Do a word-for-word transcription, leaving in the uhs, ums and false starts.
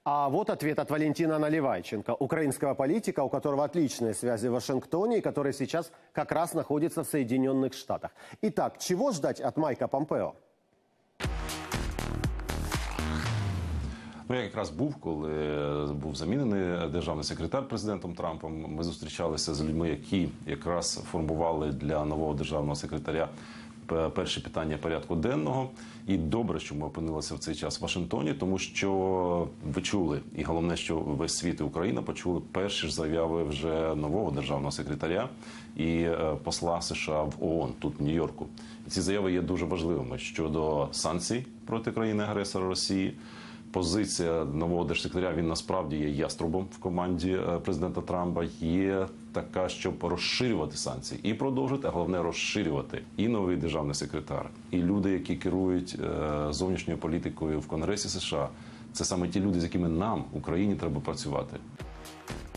А вот ответ от Валентина Наливайченко, украинского политика, у которого отличные связи в Вашингтоне и который сейчас как раз находится в Соединенных Штатах. Итак, чего ждать от Майка Помпео? Ну, я якраз був, коли був замінений державний секретар президентом Трампом. Ми зустрічалися з людьми, які якраз формували для нового державного секретаря перші питання порядку денного. І добре, що ми опинилися в цей час в Вашингтоні, тому що ви чули, і головне, що весь світ і Україна почули перші ж заяви вже нового державного секретаря і посла США в ООН, тут в Нью-Йорку. І ці заяви є дуже важливими щодо санкцій проти країни-агресора Росії. Позиція нового держсекретаря, він насправді є яструбом в команді президента Трампа, є така, щоб розширювати санкції і продовжити, а головне розширювати. І новий державний секретар, і люди, які керують зовнішньою політикою в Конгресі США, це саме ті люди, з якими нам, Україні, треба працювати.